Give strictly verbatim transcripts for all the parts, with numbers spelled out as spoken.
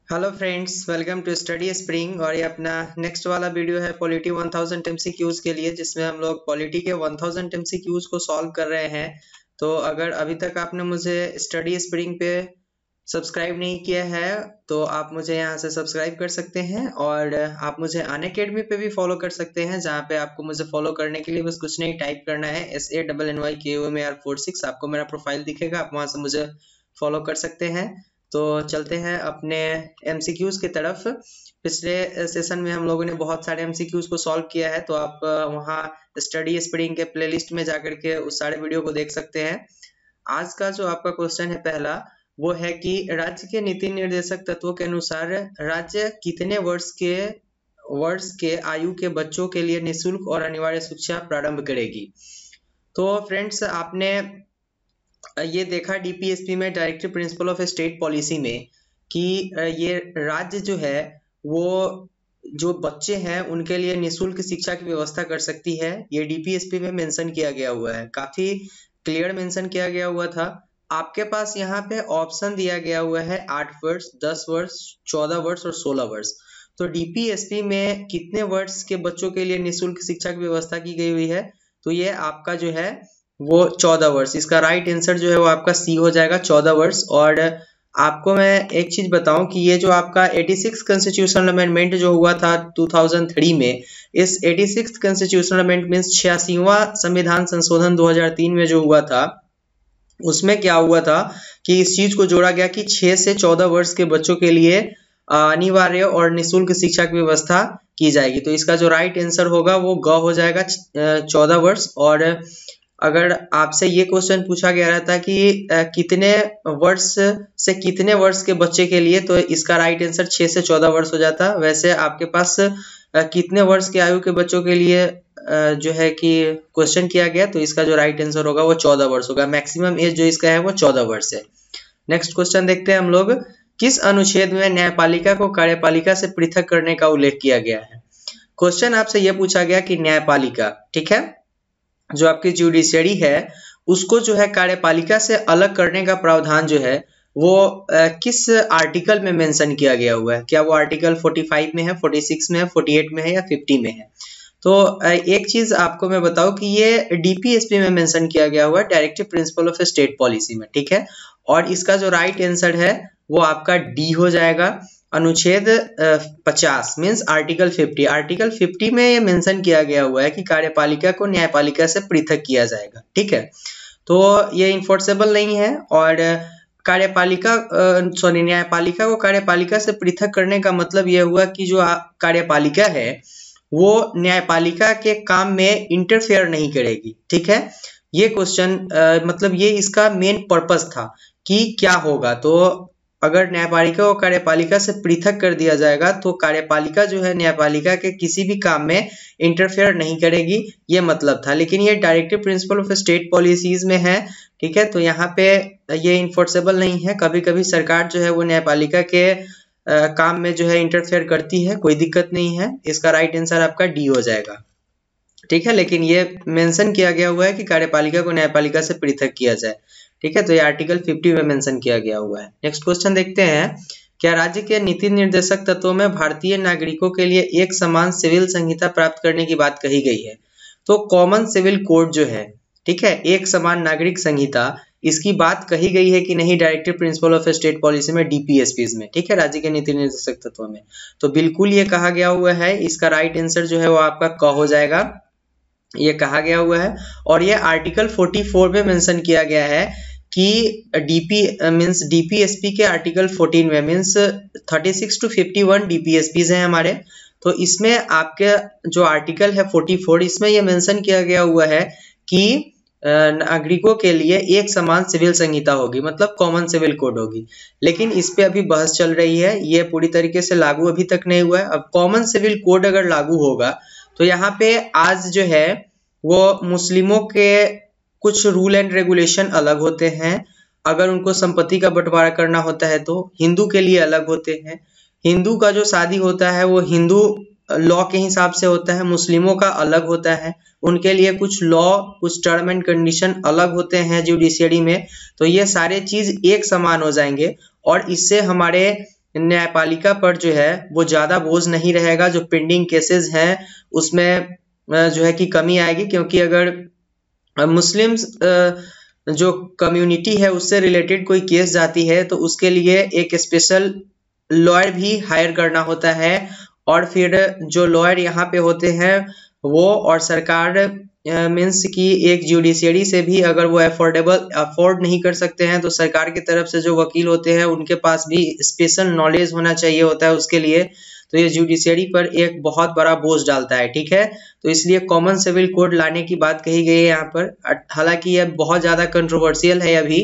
Hello friends, welcome to Study Spring. और ये अपना नेक्स्ट वाला वीडियो है पॉलिटी वन थाउज़ेंड एमसीक्यूज के लिए, जिसमें हम लोग पॉलिटी के वन थाउज़ेंड एमसीक्यूज को सॉल्व कर रहे हैं। तो अगर अभी तक आपने मुझे स्टडी स्प्रिंग पे सब्सक्राइब नहीं किया है तो आप मुझे यहाँ से सब्सक्राइब कर सकते हैं, और आप मुझे अनअकैडमी पे भी फॉलो कर सकते हैं, जहाँ पे आपको मुझे फॉलो करने के लिए बस कुछ नहीं टाइप करना है S A double N Y K U M A R four six. आपको मेरा प्रोफाइल दिखेगा, आप वहाँ से मुझे फॉलो कर सकते हैं। तो चलते हैं अपने एमसीक्यूज की तरफ। पिछले सेशन में हम लोगों ने बहुत सारे एमसीक्यूज को सॉल्व किया है, तो आप वहाँ स्टडी स्प्रिंग के प्लेलिस्ट में जाकर के उस सारे वीडियो को देख सकते हैं। आज का जो आपका क्वेश्चन है पहला, वो है कि राज्य के नीति निर्देशक तत्वों के अनुसार राज्य कितने वर्ष के वर्ष के आयु के बच्चों के लिए निःशुल्क और अनिवार्य शिक्षा प्रारंभ करेगी। तो फ्रेंड्स, आपने ये देखा डीपीएसपी में directive principle of state policy में कि ये राज्य जो है वो जो बच्चे हैं उनके लिए निःशुल्क शिक्षा की व्यवस्था कर सकती है। ये डीपीएसपी में मेंशन किया गया हुआ है, काफी क्लियर मेंशन किया गया हुआ था। आपके पास यहाँ पे ऑप्शन दिया गया हुआ है आठ वर्ष, दस वर्ष, चौदह वर्ष और सोलह वर्ष। तो डीपीएसपी में कितने वर्ष के बच्चों के लिए निःशुल्क शिक्षा की व्यवस्था की गई हुई है? तो ये आपका जो है वो चौदह वर्ष। इसका राइट आंसर जो है वो आपका सी हो जाएगा, चौदह वर्ष। और आपको मैं एक चीज बताऊं कि ये जो आपका छियासी कॉन्स्टिट्यूशनल अमेंडमेंट जो हुआ था दो हज़ार तीन में, इस छियासी कॉन्स्टिट्यूशनल अमेंडमेंट मींस छियासीवां संविधान संशोधन दो हज़ार तीन में जो हुआ था, उसमें क्या हुआ था कि इस चीज को जोड़ा गया कि छह से चौदह वर्ष के बच्चों के लिए अनिवार्य और निःशुल्क शिक्षा की व्यवस्था की जाएगी। तो इसका जो राइट आंसर होगा वो ग हो जाएगा, चौदह वर्ष। और अगर आपसे ये क्वेश्चन पूछा गया रहता कि कितने वर्ष से कितने वर्ष के बच्चे के लिए, तो इसका राइट आंसर छह से चौदह वर्ष हो जाता। वैसे आपके पास कितने वर्ष के आयु के बच्चों के लिए जो है कि क्वेश्चन किया गया, तो इसका जो राइट आंसर होगा वो चौदह वर्ष होगा। मैक्सिमम एज जो इसका है वो चौदह वर्ष है। नेक्स्ट क्वेश्चन देखते हैं हम लोग। किस अनुच्छेद में न्यायपालिका को कार्यपालिका से पृथक करने का उल्लेख किया गया है? क्वेश्चन आपसे यह पूछा गया कि न्यायपालिका, ठीक है, जो आपकी जुडिशियरी है, उसको जो है कार्यपालिका से अलग करने का प्रावधान जो है वो आ, किस आर्टिकल में मेंशन किया गया हुआ है? क्या वो आर्टिकल पैंतालीस में है, छियालीस में है, अड़तालीस में है या पचास में है? तो एक चीज आपको मैं बताऊं कि ये डीपीएसपी में मेंशन किया गया हुआ है, directive principle of state policy में, ठीक है। और इसका जो राइट आंसर है वो आपका डी हो जाएगा, अनुच्छेद पचास मींस आर्टिकल पचास। आर्टिकल पचास में ये मेंशन किया गया हुआ है कि कार्यपालिका को न्यायपालिका से पृथक किया जाएगा, ठीक है। तो ये इन्फोर्सेबल नहीं है, और कार्यपालिका सॉरी न्यायपालिका को कार्यपालिका से पृथक करने का मतलब यह हुआ कि जो कार्यपालिका है वो न्यायपालिका के काम में इंटरफेयर नहीं करेगी, ठीक है। ये क्वेश्चन मतलब ये इसका मेन पर्पस था कि क्या होगा। तो अगर न्यायपालिका को कार्यपालिका से पृथक कर दिया जाएगा तो कार्यपालिका जो है न्यायपालिका के किसी भी काम में इंटरफेयर नहीं करेगी, ये मतलब था। लेकिन ये directive principle of state policies में है, ठीक है। तो यहाँ पे ये इन्फोर्सेबल नहीं है। कभी कभी सरकार जो है वो न्यायपालिका के आ, काम में जो है इंटरफेयर करती है, कोई दिक्कत नहीं है। इसका राइट आंसर आपका डी हो जाएगा, ठीक है। लेकिन ये मेंशन किया गया हुआ है कि कार्यपालिका को न्यायपालिका से पृथक किया जाए, ठीक है। तो ये आर्टिकल पचास में मेंशन किया गया हुआ है। नेक्स्ट क्वेश्चन देखते हैं। क्या राज्य के नीति निर्देशक तत्वों में भारतीय नागरिकों के लिए एक समान सिविल संहिता प्राप्त करने की बात कही गई है? तो कॉमन सिविल कोड जो है, ठीक है, एक समान नागरिक संहिता, इसकी बात कही गई है कि नहीं directive principle of state policy में, डीपीएसपी में, ठीक है, राज्य के नीति निर्देशक तत्वों में। तो बिल्कुल ये कहा गया हुआ है। इसका राइट आंसर जो है वो आपका क हो जाएगा, ये कहा गया हुआ है। और ये आर्टिकल चौवालीस में मेंशन किया गया है कि डीपी मींस डीपीएसपी के आर्टिकल चौदह में मींस छत्तीस टू इक्यावन डीपीएसपीज हैं हमारे। तो इसमें आपके जो आर्टिकल है चौवालीस, इसमें ये मेंशन किया गया हुआ है कि नागरिकों के लिए एक समान सिविल संहिता होगी, मतलब कॉमन सिविल कोड होगी। लेकिन इस पे अभी बहस चल रही है, ये पूरी तरीके से लागू अभी तक नहीं हुआ है। अब कॉमन सिविल कोड अगर लागू होगा तो यहाँ पे आज जो है वो मुस्लिमों के कुछ रूल एंड रेगुलेशन अलग होते हैं। अगर उनको संपत्ति का बंटवारा करना होता है तो हिंदू के लिए अलग होते हैं। हिंदू का जो शादी होता है वो हिंदू लॉ के हिसाब से होता है, मुस्लिमों का अलग होता है। उनके लिए कुछ लॉ, कुछ टर्म एंड कंडीशन अलग होते हैं जुडिशियरी में। तो ये सारे चीज एक समान हो जाएंगे और इससे हमारे न्यायपालिका पर जो है वो ज़्यादा बोझ नहीं रहेगा। जो पेंडिंग केसेस हैं उसमें जो है कि कमी आएगी, क्योंकि अगर मुस्लिम्स जो कम्युनिटी है उससे रिलेटेड कोई केस जाती है तो उसके लिए एक स्पेशल लॉयर भी हायर करना होता है, और फिर जो लॉयर यहाँ पे होते हैं वो और सरकार मीन्स कि एक जुडिशियरी से भी अगर वो अफोर्डेबल अफोर्ड नहीं कर सकते हैं तो सरकार की तरफ से जो वकील होते हैं उनके पास भी स्पेशल नॉलेज होना चाहिए होता है उसके लिए। तो ये जुडिशियरी पर एक बहुत बड़ा बोझ डालता है, ठीक है। तो इसलिए कॉमन सिविल कोड लाने की बात कही गई है यहाँ पर। हालांकि यह बहुत ज़्यादा कंट्रोवर्शियल है अभी,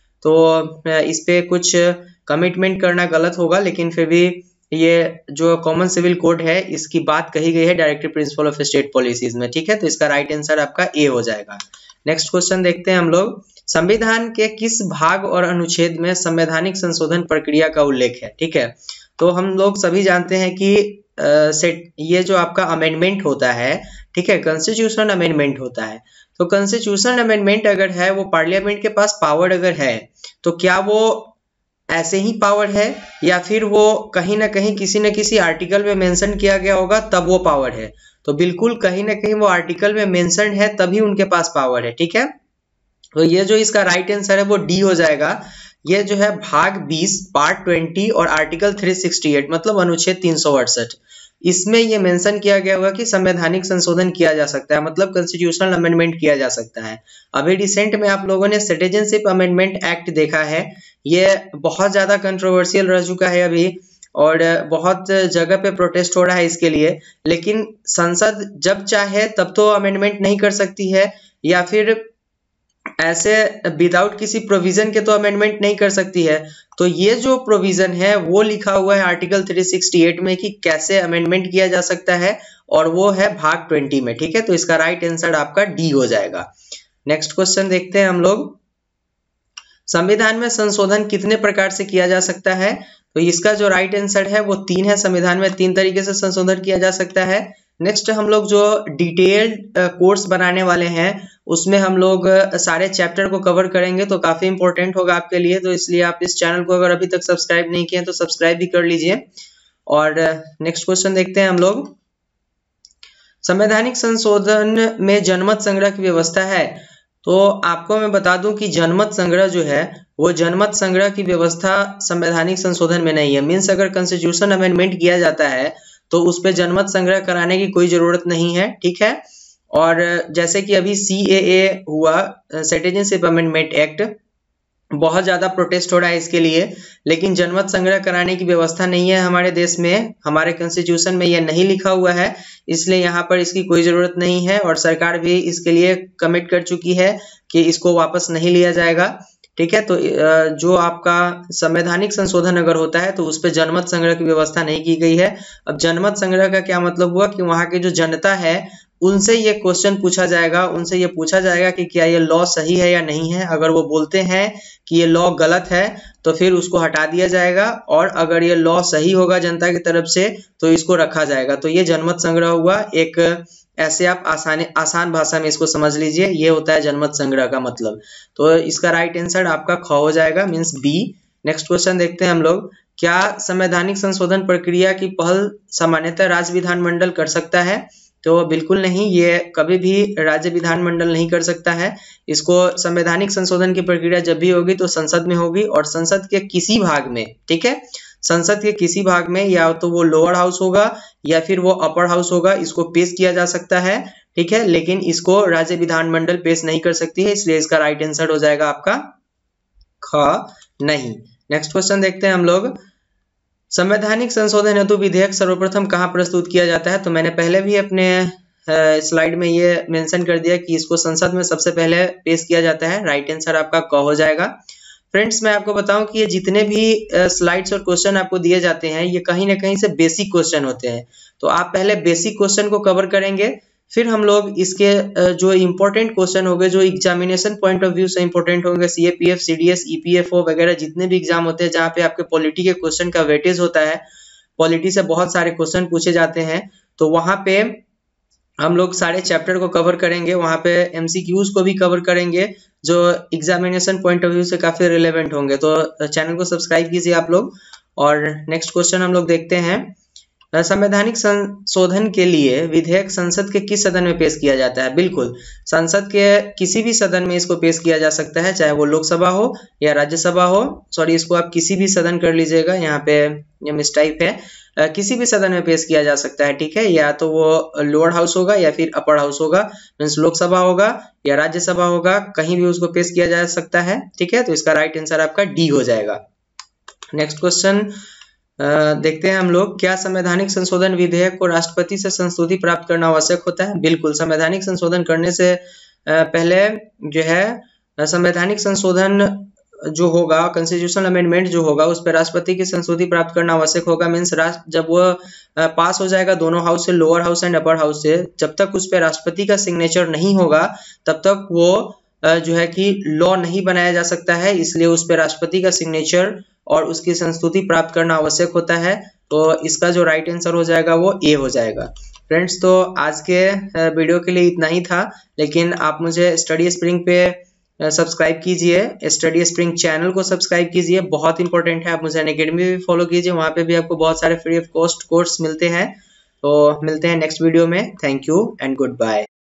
तो इस पे कुछ कमिटमेंट करना गलत होगा, लेकिन फिर भी ये जो कॉमन सिविल कोड है इसकी बात कही गई है directive principle of state policies में, ठीक है। तो इसका राइट आंसर आपका ए हो जाएगा। नेक्स्ट क्वेश्चन देखते हैं हम लोग। संविधान के किस भाग और अनुच्छेद में संवैधानिक संशोधन प्रक्रिया का उल्लेख है, ठीक है। तो हम लोग सभी जानते हैं कि आ, सेट ये जो आपका अमेंडमेंट होता है, ठीक है, कॉन्स्टिट्यूशनल अमेंडमेंट होता है। तो कॉन्स्टिट्यूशनल अमेंडमेंट अगर है वो पार्लियामेंट के पास पावर अगर है तो क्या वो ऐसे ही पावर है या फिर वो कहीं ना कहीं किसी न किसी आर्टिकल में मेंशन किया गया होगा तब वो पावर है। तो बिल्कुल कहीं ना कहीं वो आर्टिकल में मेंशन है तभी उनके पास पावर है, ठीक है। तो ये जो इसका राइट आंसर है वो डी हो जाएगा। ये जो है भाग बीस पार्ट ट्वेंटी और आर्टिकल तीन सौ अड़सठ मतलब अनुच्छेद तीन सौ अड़सठ, इसमें ये मेंशन किया गया होगा कि संवैधानिक संशोधन किया जा सकता है, मतलब कॉन्स्टिट्यूशनल अमेंडमेंट किया जा सकता है। अभी रिसेंट में आप लोगों ने सिटीजनशिप अमेंडमेंट एक्ट देखा है, ये बहुत ज्यादा कंट्रोवर्शियल रह चुका है अभी और बहुत जगह पे प्रोटेस्ट हो रहा है इसके लिए। लेकिन संसद जब चाहे तब तो अमेंडमेंट नहीं कर सकती है, या फिर ऐसे विदाउट किसी प्रोविजन के तो अमेंडमेंट नहीं कर सकती है। तो ये जो प्रोविजन है वो लिखा हुआ है आर्टिकल तीन सौ अड़सठ में कि कैसे अमेंडमेंट किया जा सकता है, और वो है भाग बीस में, ठीक है। तो इसका राइट आंसर आपका डी हो जाएगा। नेक्स्ट क्वेश्चन देखते हैं हम लोग। संविधान में संशोधन कितने प्रकार से किया जा सकता है? तो इसका जो राइट आंसर है वो तीन है। संविधान में तीन तरीके से संशोधन किया जा सकता है। नेक्स्ट हम लोग जो डिटेल्ड कोर्स बनाने वाले हैं उसमें हम लोग सारे चैप्टर को कवर करेंगे, तो काफी इंपॉर्टेंट होगा आपके लिए। तो इसलिए आप इस चैनल को अगर अभी तक सब्सक्राइब नहीं किए तो सब्सक्राइब भी कर लीजिए। और नेक्स्ट क्वेश्चन देखते हैं हम लोग। संवैधानिक संशोधन में जनमत संग्रह की व्यवस्था है। तो आपको मैं बता दूं कि जनमत संग्रह जो है वो जनमत संग्रह की व्यवस्था संवैधानिक संशोधन में नहीं है। मीन्स अगर कॉन्स्टिट्यूशन अमेंडमेंट किया जाता है तो उस पर जनमत संग्रह कराने की कोई जरूरत नहीं है, ठीक है। और जैसे कि अभी सी ए ए हुआ, सिटीजनशिप अमेंडमेंट एक्ट, बहुत ज्यादा प्रोटेस्ट हो रहा है इसके लिए, लेकिन जनमत संग्रह कराने की व्यवस्था नहीं है हमारे देश में, हमारे कॉन्स्टिट्यूशन में यह नहीं लिखा हुआ है, इसलिए यहाँ पर इसकी कोई जरूरत नहीं है। और सरकार भी इसके लिए कमिट कर चुकी है कि इसको वापस नहीं लिया जाएगा, ठीक है। तो जो आपका संवैधानिक संशोधन अगर होता है तो उस पर जनमत संग्रह की व्यवस्था नहीं की गई है। अब जनमत संग्रह का क्या मतलब हुआ कि वहाँ की जो जनता है उनसे ये क्वेश्चन पूछा जाएगा, उनसे ये पूछा जाएगा कि क्या ये लॉ सही है या नहीं है। अगर वो बोलते हैं कि ये लॉ गलत है तो फिर उसको हटा दिया जाएगा, और अगर ये लॉ सही होगा जनता की तरफ से तो इसको रखा जाएगा। तो ये जनमत संग्रह हुआ। एक ऐसे आप आसान आसान भाषा में इसको समझ लीजिए, ये होता है जनमत संग्रह का मतलब। तो इसका राइट आंसर आपका ख हो जाएगा, मीन्स बी। नेक्स्ट क्वेश्चन देखते हैं हम लोग। क्या संवैधानिक संशोधन प्रक्रिया की पहल सामान्यतः राज्य विधानमंडल कर सकता है? तो बिल्कुल नहीं, ये कभी भी राज्य विधानमंडल नहीं कर सकता है। इसको संवैधानिक संशोधन की प्रक्रिया जब भी होगी तो संसद में होगी, और संसद के किसी भाग में, ठीक है, संसद के किसी भाग में, या तो वो लोअर हाउस होगा या फिर वो अपर हाउस होगा, इसको पेश किया जा सकता है, ठीक है। लेकिन इसको राज्य विधानमंडल पेश नहीं कर सकती है, इसलिए इसका राइट आंसर हो जाएगा आपका ख नहीं। नेक्स्ट क्वेश्चन देखते हैं हम लोग। संवैधानिक संशोधन हेतु विधेयक सर्वप्रथम कहाँ प्रस्तुत किया जाता है? तो मैंने पहले भी अपने स्लाइड में ये मेंशन कर दिया कि इसको संसद में सबसे पहले पेश किया जाता है। राइट आंसर आपका क हो जाएगा। फ्रेंड्स, मैं आपको बताऊं कि ये जितने भी स्लाइड्स और क्वेश्चन आपको दिए जाते हैं ये कहीं ना कहीं से बेसिक क्वेश्चन होते हैं। तो आप पहले बेसिक क्वेश्चन को कवर करेंगे, फिर हम लोग इसके जो इम्पोर्टेंट क्वेश्चन होंगे, जो एग्जामिनेशन पॉइंट ऑफ व्यू से इंपॉर्टेंट होंगे, C A P F, C D S, E P F O वगैरह जितने भी एग्जाम होते हैं जहाँ पे आपके पॉलिटी के क्वेश्चन का वेटेज होता है, पॉलिटी से बहुत सारे क्वेश्चन पूछे जाते हैं, तो वहाँ पे हम लोग सारे चैप्टर को कवर करेंगे। वहाँ पे एमसीक्यूज को भी कवर करेंगे जो एग्जामिनेशन पॉइंट ऑफ व्यू से काफी रिलेवेंट होंगे। तो चैनल को सब्सक्राइब कीजिए आप लोग। और नेक्स्ट क्वेश्चन हम लोग देखते हैं, संवैधानिक संशोधन के लिए विधेयक संसद के किस सदन में पेश किया जाता है? बिल्कुल, संसद के किसी भी सदन में इसको पेश किया जा सकता है, चाहे वो लोकसभा हो या राज्यसभा हो। सॉरी, इसको आप किसी भी सदन कर लीजिएगा, यहाँ पे ये मिसटाइप है, आ, किसी भी सदन में पेश किया जा सकता है, ठीक है। या तो वो लोअर हाउस होगा या फिर अपर हाउस होगा, मीन्स लोकसभा होगा या राज्यसभा होगा, कहीं भी उसको पेश किया जा सकता है, ठीक है। तो इसका राइट आंसर आपका डी हो जाएगा। नेक्स्ट क्वेश्चन Uh, देखते हैं हम लोग, क्या संवैधानिक संशोधन विधेयक को राष्ट्रपति से संस्तुति प्राप्त करना आवश्यक होता है? बिल्कुल, संवैधानिक संशोधन करने से पहले जो है संवैधानिक संशोधन जो होगा, कॉन्स्टिट्यूशनल अमेंडमेंट जो होगा, उस पर राष्ट्रपति की संस्तुति प्राप्त करना आवश्यक होगा। मीन्स जब वो पास हो जाएगा दोनों हाउस से, lower house and upper house से, जब तक उस पर राष्ट्रपति का सिग्नेचर नहीं होगा तब तक वो जो है कि लॉ नहीं बनाया जा सकता है। इसलिए उस पर राष्ट्रपति का सिग्नेचर और उसकी संस्तुति प्राप्त करना आवश्यक होता है। तो इसका जो राइट आंसर हो जाएगा वो ए हो जाएगा। फ्रेंड्स, तो आज के वीडियो के लिए इतना ही था, लेकिन आप मुझे स्टडी स्प्रिंग पे सब्सक्राइब कीजिए, स्टडी स्प्रिंग चैनल को सब्सक्राइब कीजिए, बहुत इंपॉर्टेंट है। आप मुझे अनअकैडमी भी फॉलो कीजिए, वहाँ पे भी आपको बहुत सारे फ्री ऑफ कॉस्ट कोर्स मिलते हैं। तो मिलते हैं नेक्स्ट वीडियो में। Thank you and good bye.